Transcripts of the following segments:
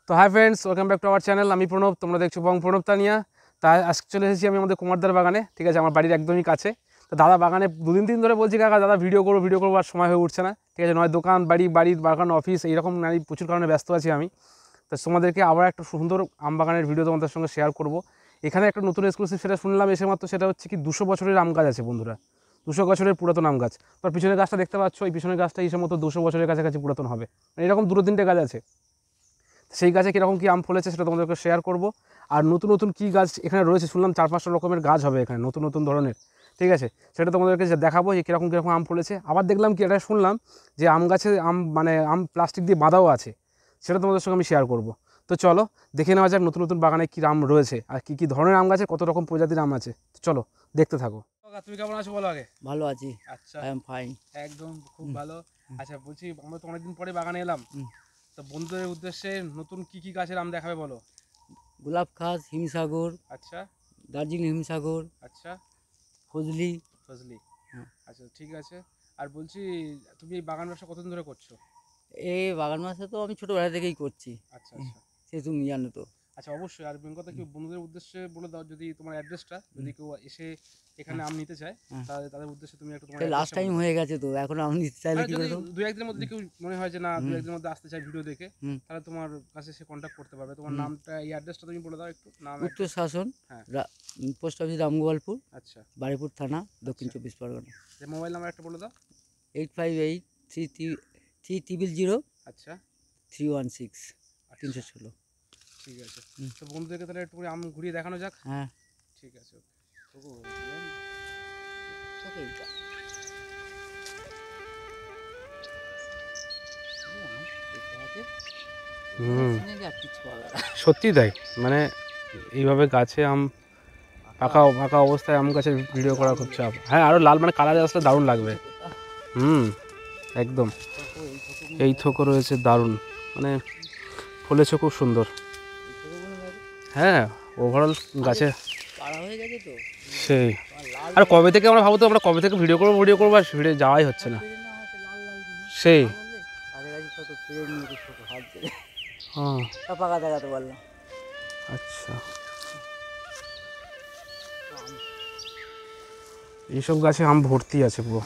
তো hi friends, welcome back to our channel. আমি প্রণব, তোমরা দেখছো বং পranabtaniya। তাই আজকে চলে এসেছি আমি আমাদের কুমারদার বাগানে, ঠিক আছে, আমার বাড়ির একদমই কাছে। তো দাদা বাগানে দুদিন ধরে বলছি কাকা দাদা ভিডিও করবো আর সময় হয়ে উঠছে না, ঠিক আছে, নয় দোকান বাড়ির বাগান অফিস এইরকম প্রচুর কারণে ব্যস্ত আছি আমি। তো তোমাদেরকে আবার একটা সুন্দর আম বাগানের ভিডিও তোমাদের সঙ্গে শেয়ার করব। এখানে একটা নতুন এক্সক্লুসিভ সেটা শুনলাম এসে মাত্র, সেটা হচ্ছে কি 200 বছরের আম গাছ আছে বন্ধুরা, 200 বছরের পুরাতন আম গাছ। তোর পিছনের গাছটা দেখতে পাচ্ছ, এই পিছনের গাছটা এই মতো 200 বছরের কাছাকাছি পুরাতন হবে, এরকম 2-3টে গাছ আছে। সেই গাছে কীরকম কী আম ফলেছে সেটা তোমাদেরকে শেয়ার করব। আর নতুন কী গাছ এখানে রয়েছে শুনলাম 4-5টা রকমের গাছ হবে এখানে, নতুন ধরনের, ঠিক আছে, সেটা তোমাদেরকে দেখাবো যে কীরকম আম ফলেছে। আবার দেখলাম কি এটা শুনলাম যে আম গাছে আম প্লাস্টিক দিয়ে বাঁধাও আছে, সেটা তোমাদের সঙ্গে আমি শেয়ার করব। তো চলো দেখে নেওয়া যাক নতুন বাগানে কী আম রয়েছে আর কী ধরনের আম গাছে কত রকম প্রজাতির আম আছে। তো চলো দেখতে থাকো। তুমি কেমন আছো বলো আগে? ভালো আছি। আচ্ছা, আই এম ফাইন। একদম খুব ভালো। আচ্ছা বলছি, আমরা তো অনেকদিন পরে বাগানে এলাম, তো বন্ধুদের উদ্দেশ্যে নতুন কি গাছের আম দেখাবে বলো? গোলাপ খাস, হিমসাগর, আচ্ছা, দার্জিলিং হিমসাগর, আচ্ছা, ফজলি। আচ্ছা ঠিক আছে। আর বলছি, তুমি এই বাগান ব্যবসা কতদিন ধরে করছো? এই বাগান মাসে তো আমি ছোটোবেলা থেকেই করছি। আচ্ছা, সে তুমি জানো তো। আচ্ছা অবশ্যই। আর মেন কথা কি, বন্ধুদের উদ্দেশ্যে বলে দাও যদি তোমার অ্যাড্রেসটা, যদি কেউ এসে এখানে আম নিতে চায় তাহলে তাদের উদ্দেশ্যে তুমি একটু তোমার লাস্ট টাইম হয়ে গেছে তো, এখন আম নিতে চাইলে কি যদি করব? 2-1 দিনের মধ্যে কেউ মনে হয় যে না 2-1 দিনের মধ্যে আসতে চায় ভিডিও দেখে, তাহলে তোমার কাছে সে কন্ট্যাক্ট করতে পারবে। তোমার নামটা, এই অ্যাড্রেসটা তুমি বলে দাও একটু। নাম উত্তর শাসন, হ্যাঁ, পোস্ট অফিস রামগোপালপুর, আচ্ছা, বারুইপুর থানা, দক্ষিণ 24 পরগনা। মোবাইল নাম্বার একটা বলে দাও। 858300, আচ্ছা, 316 316। ঠিক আছে। তো বন্ধুদেরকে তাহলে একটু আম ঘুরিয়ে দেখানো যাক। হ্যাঁ ঠিক আছে। সত্যি তাই, মানে এইভাবে গাছে আম পাকা অবস্থায় আম গাছের ভিডিও করা খুব চাপ। হ্যাঁ, আরও লাল মানে কালারে আসলে দারুণ লাগবে। একদম এই থোকো রয়েছে, দারুণ, মানে ফলেছে খুব সুন্দর। হ্যাঁ, ওভারঅল গাছে সেই। আর কবে থেকে আমরা ভাবতো আমরা কবে থেকে ভিডিও করবো আর ভিডিও যাওয়াই হচ্ছে না সেই। আচ্ছা, এইসব গাছে আম ভর্তি আছে পুরো।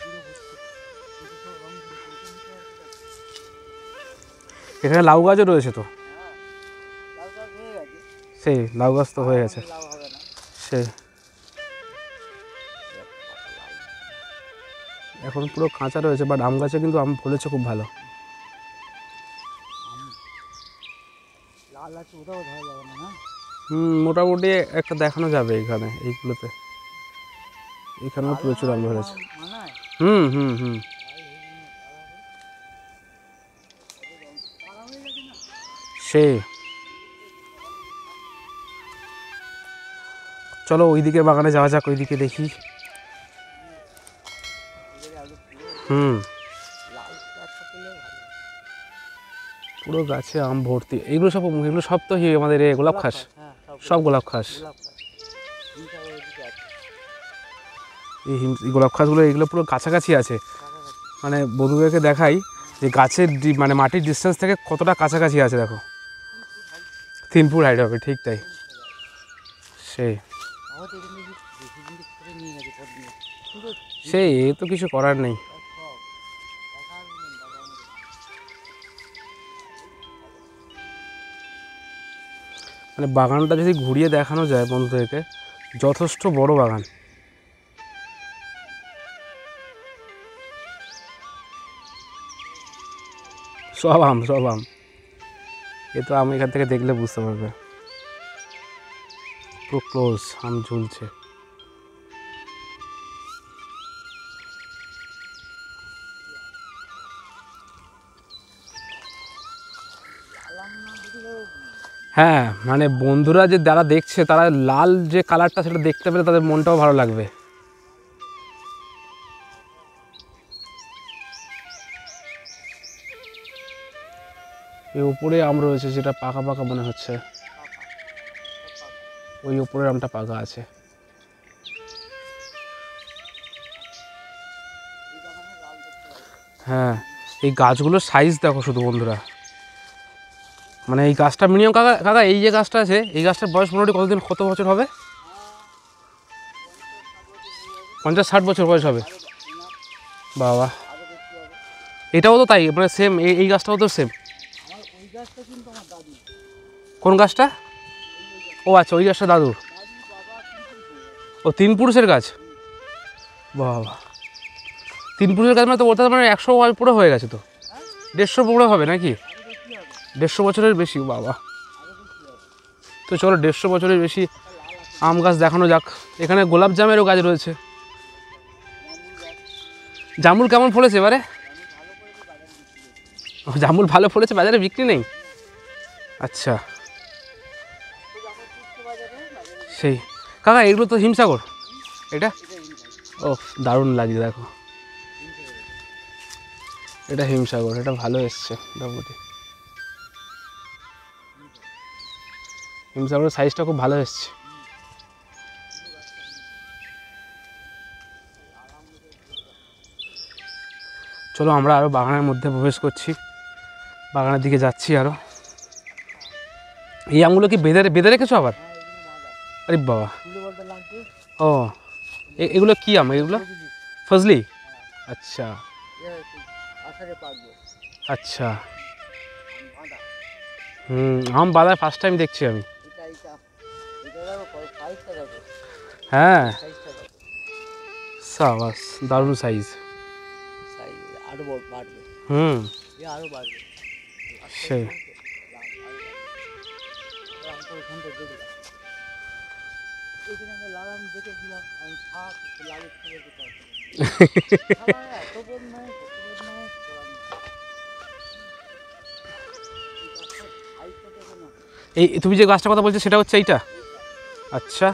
এখানে লাউ গাছও রয়েছে তো, সেই লাউ গাছ তো হয়ে গেছে সেই। এখন পুরো কাঁচা রয়েছে, বাট আম গাছে কিন্তু আম ফলেছে খুব ভালো। মোটামুটি একটা দেখানো যাবে এখানে, এইগুলোতে এখানেও প্রচুর আম ধরেছে। সেই চলো ওইদিকে বাগানে যাওয়া যাক, ওইদিকে দেখি। পুরো গাছে আম ভর্তি। এগুলো সব তো আমাদের গোলাপ খাস, সব গোলাপ খাস। এই গোলাপ খাসগুলো এগুলো পুরো কাছাকাছি আছে, মানে বন্ধুদেরকে দেখাই যে গাছের মানে মাটির ডিস্টেন্স থেকে কতটা কাছাকাছি আছে। দেখো 3 ফুট হাইট হবে, ঠিক তাই সেই এ তো কিছু করার নেই। মানে বাগানটা যদি ঘুরিয়ে দেখানো যায় বন্ধুদেরকে, যথেষ্ট বড় বাগান। সব আম এ তো আম এখান থেকে দেখলে বুঝতে পারবে, পুরো ক্লোজ আম ঝুলছে। হ্যাঁ, মানে বন্ধুরা যে যারা দেখছে তারা লাল যে কালারটা সেটা দেখতে পেলে তাদের মনটাও ভালো লাগবে। এই উপরে আম রয়েছে যেটা পাকা মনে হচ্ছে, ওই উপরের আমটা পাকা আছে। হ্যাঁ, এই গাছগুলোর সাইজ দেখো শুধু বন্ধুরা, মানে এই গাছটা মিনিমাম কাকা কাকা এই যে গাছটা আছে এই গাছটার বয়স মোটামুটি কতদিন কত বছর হবে? 50-60 বছর বয়স হবে। বাবা, এটাও তো তাই, মানে সেম এই গাছটাও তো সেম। কোন গাছটা? ও আচ্ছা, ওই গাছটা দাদুর। ও 3 পুরুষের গাছ। বাবা, 3 পুরুষের গাছ মানে তো ওটা মানে 100 পুরো হয়ে গেছে তো, 150 পুরো হবে নাকি? 150 বছরের বেশি। বাবা, তো চলো 150 বছরের বেশি আম গাছ দেখানো যাক। এখানে গোলাপ জামেরও গাছ রয়েছে। জামুল কেমন ফলেছে এবারে? জামুল ভালো ফলেছে, বাজারে বিক্রি নেই। আচ্ছা, সেই কাকা এগুলো তো হিমসাগর। এটা ও দারুণ লাগছে দেখো, এটা হিমসাগর, এটা ভালো এসছে মোটামুটি। হিমসাগরের সাইজটা খুব ভালো এসছে। চলো আমরা আরও বাগানের মধ্যে প্রবেশ করছি, বাগানের দিকে যাচ্ছি আরও। এই আমগুলো কি বেঁধে বেঁধে রেখেছো আবার? আরে বাবা, ও এগুলো কি আম? এগুলো ফজলি। আচ্ছা আচ্ছা, আম বাঁধা ফার্স্ট টাইম দেখছি আমি। হ্যাঁ, সাবাস, দারুণ সাইজ। সেই এই তুমি যে গাছটার কথা বলছো সেটা হচ্ছে এইটা? আচ্ছা,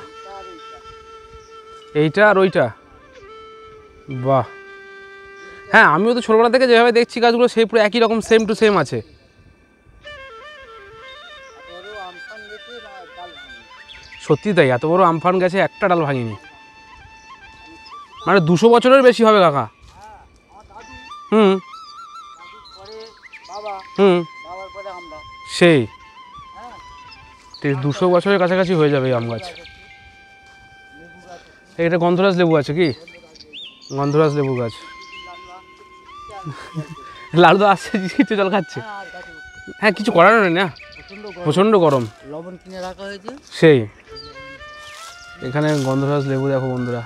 এইটা আর ওইটা। বাহ, হ্যাঁ আমিও তো ছোটবেলা থেকে যেভাবে দেখছি গাছগুলো সেই পুরো একই রকম, সেম টু সেম আছে। সত্যি তাই, এত বড় আমফান গেছে, একটা ডাল ভাঙিনি। মানে 200 বছরের বেশি হবে কাকা। হুম হুম, সেই 200 বছরের কাছাকাছি হয়ে যাবে এই আম গাছ। এটা গন্ধরাজ লেবু আছে কি? গন্ধরাজ লেবু গাছ। লালু তো আসছে, কিছু জল খাচ্ছে। হ্যাঁ, কিছু করার নেই না, প্রচণ্ড গরম। লবণ কিনে রাখা হয়েছে সেই এখানে গন্ধরাজ লেবু দেখো বন্ধুরা।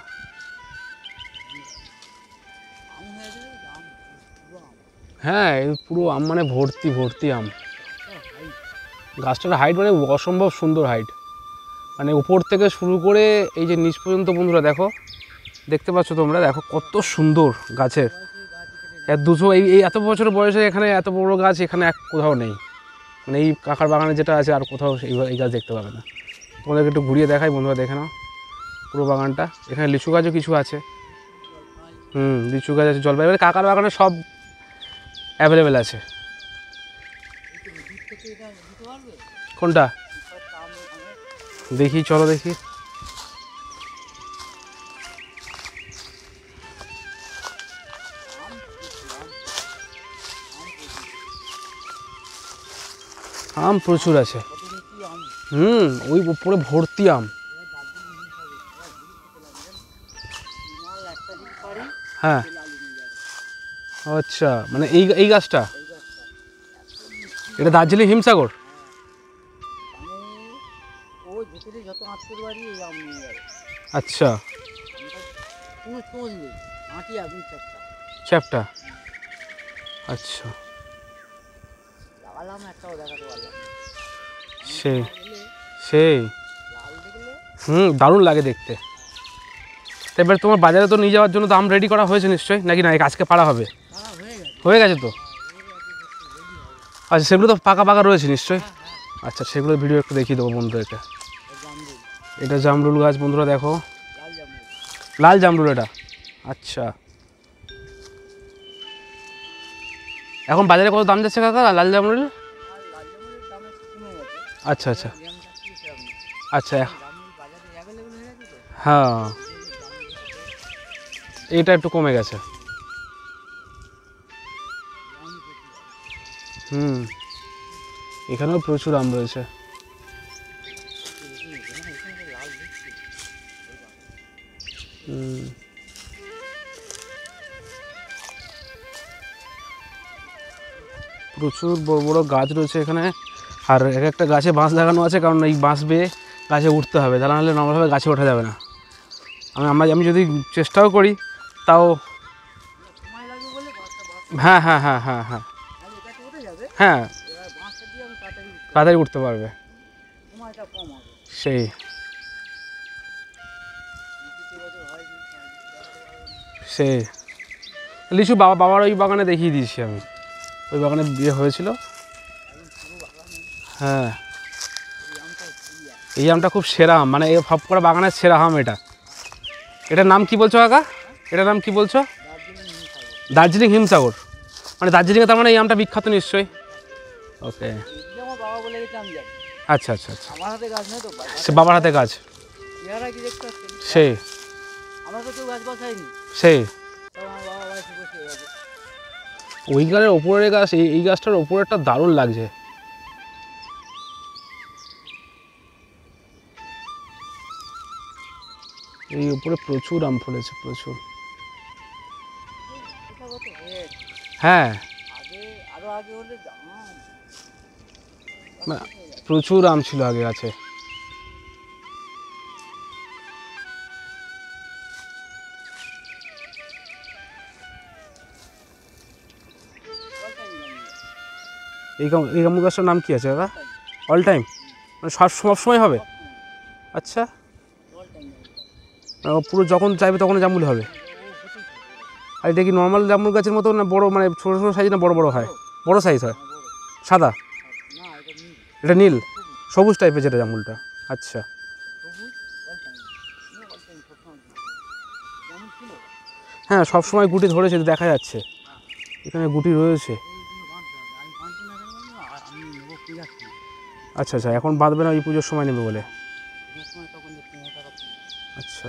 হ্যাঁ, পুরো আম মানে ভর্তি ভর্তি আম। গাছটার হাইট মানে অসম্ভব সুন্দর হাইট, মানে উপর থেকে শুরু করে এই যে নিচ পর্যন্ত বন্ধুরা দেখো, দেখতে পাচ্ছ তোমরা, দেখো কত সুন্দর গাছের। 200 এই এত বছর বয়সে এখানে এত বড় গাছ এখানে এক কোথাও নেই, মানে এই কাকার বাগানে যেটা আছে আর কোথাও এই গাছ দেখতে পাবে না। তোমাদেরকে একটু ঘুরিয়ে দেখাই বন্ধুরা, দেখে নাও পুরো বাগানটা। এখানে লিচু গাছও কিছু আছে। লিচু গাছ আছে, জলপাই, এবারে কাকার বাগানে সব অ্যাভেলেবেল আছে। কোনটা দেখি, চলো দেখি। আম প্রচুর আছে। ওই উপরে ভর্তি আম। হ্যাঁ, আচ্ছা, মানে এই গাছটা, এটা দার্জিলিং হিমসাগর। আচ্ছা, চ্যাপটা। আচ্ছা, সেই সেই দারুণ লাগে দেখতে। এবার তোমার বাজারে তো নিয়ে যাওয়ার জন্য তো আম রেডি করা হয়েছে নিশ্চয়ই, নাকি না আজকে পাড়া হবে? হয়ে গেছে তো। আচ্ছা, সেগুলো তো পাকা পাকা রয়েছে নিশ্চয়ই। আচ্ছা, সেগুলোর ভিডিও একটু দেখিয়ে দেবো বন্ধুদেরকে। এটা জামরুল গাছ বন্ধুরা, দেখো লাল জামরুল এটা। আচ্ছা, এখন বাজারে কত দাম যাচ্ছে কাকা লাল জামরুল? আচ্ছা আচ্ছা আচ্ছা, হ্যাঁ এটা একটু কমে গেছে। এখানেও প্রচুর আম রয়েছে। প্রচুর বড় বড় গাছ রয়েছে এখানে, আর এক একটা গাছে বাঁশ লাগানো আছে, কারণ এই বাঁশ বেয়ে গাছে উঠতে হবে, তা নাহলে নর্মালভাবে গাছে ওঠা যাবে না। আমি যদি চেষ্টাও করি তাও, হ্যাঁ হ্যাঁ হ্যাঁ হ্যাঁ হ্যাঁ হ্যাঁ তাড়াতাড়ি উঠতে পারবে, সেই সেই লিচু বাবার ওই বাগানে দেখিয়ে দিয়েছি আমি, ওই বাগানে বিয়ে হয়েছিল। হ্যাঁ এই আমটা খুব সেরা আম, মানে এই সব করা বাগানের সেরা আম এটা। এটার নাম কি বলছো কাকা? এটার নাম কি বলছো? দার্জিলিং হিমসাগর, মানে দার্জিলিংয়ে তার মানে এই আমটা বিখ্যাত নিশ্চয়ই। ওকে, আচ্ছা আচ্ছা আচ্ছা, সে বাবার হাতে গাছ, সেই সেই ওই গাছের ওপরের গাছ, এই গাছটার ওপরেরটা দারুণ লাগছে। এই উপরে প্রচুর আম ফলেছে, প্রচুর। হ্যাঁ প্রচুর আম ছিল আগে গাছে। এই জামু গাছটার নাম কি আছে দাদা? অল টাইম, মানে সব সময় হবে? আচ্ছা, পুরো যখন চাইবে তখন জামুল হবে। আর এটা কি নর্মাল জামুল গাছের মতো না বড়, মানে ছোটো ছোটো সাইজ না বড় বড় হয়? বড় সাইজ হয়, সাদা? এটা নীল সবুজ টাইপের যেটা জামুলটা, আচ্ছা। হ্যাঁ সব সময় গুটি ধরেছে, দেখা যাচ্ছে এখানে গুটি রয়েছে। আচ্ছা আচ্ছা, এখন বাঁধবে না, এই পুজোর সময় নেবে বলে। আচ্ছা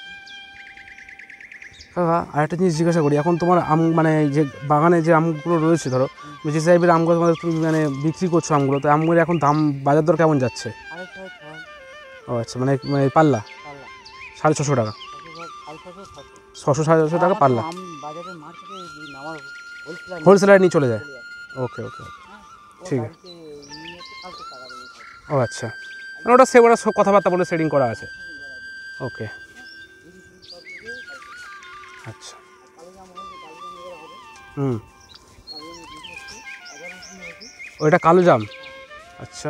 কাকা, আরেকটা জিনিস জিজ্ঞাসা করি, এখন তোমার আম মানে যে বাগানে যে আমগুলো রয়েছে, ধরো যে টাইপের আমগুলো তোমাদের তুমি মানে বিক্রি করছো আমগুলো, তো আমগুলো এখন দাম বাজার দর কেমন যাচ্ছে? ও আচ্ছা, মানে মানে পাল্লা 650 টাকা, 600-650 টাকা পাল্লা, হোলসেলার নিয়ে চলে যায়। ওকে ওকে ঠিক আছে, ও আচ্ছা, মানে ওটা ওরা সব কথাবার্তা বলে সেটিং করা আছে। ওকে আচ্ছা, ওইটা কালো জাম, আচ্ছা।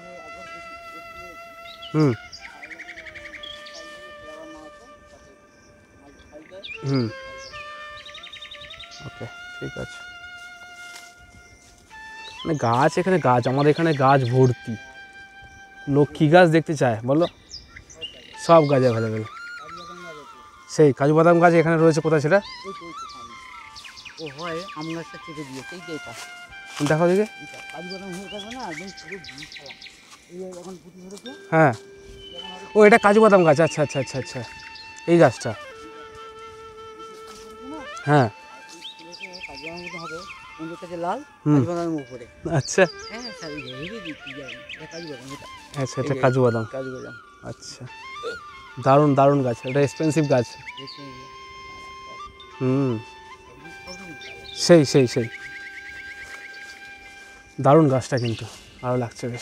ওকে ঠিক আছে, মানে গাছ, এখানে গাছ, আমাদের এখানে গাছ ভর্তি, লোক কী গাছ দেখতে চায় বলো, সব গাছ অ্যাভেলেবেল। সেই কাজু বাদাম গাছ এখানে রয়েছে, কোথায় সেটা? ও হয় আম গাছটা কেটে দিয়েছে, এই যে এটা দেখো দিকে, কাজু বাদাম হয়ে থাকবে না, একদম পুরো ফেলা, এই এখন গুটি ধরেছে। হ্যাঁ ও এটা কাজু বাদাম গাছ, আচ্ছা আচ্ছা আচ্ছা আচ্ছা, এই গাছটা, হ্যাঁ কাজু বাদাম মতো হবে, কোনটাতে লাল কাজু বাদামের উপরে, আচ্ছা হ্যাঁ হেভি দিচ্ছি এটা কাজু বাদাম, এটা আচ্ছা, এটা কাজু বাদাম, কাজু বাদাম, আচ্ছা। দারুণ দারুণ গাছ, এটা এক্সপেন্সিভ গাছ। সেই সেই সেই দারুণ গাছটা, কিন্তু ভালো লাগছে বেশ।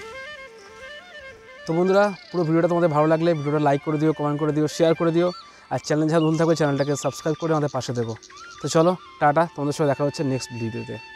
তো বন্ধুরা, পুরো ভিডিওটা তোমাদের ভালো লাগলে ভিডিওটা লাইক করে দিও, কমেন্ট করে দিও, শেয়ার করে দিও, আর চ্যানেল যারা ভুল থাকবে চ্যানেলটাকে সাবস্ক্রাইব করে আমাদের পাশে দেবো। তো চলো টাটা, তোমাদের সাথে দেখা হচ্ছে নেক্সট ভিডিওতে।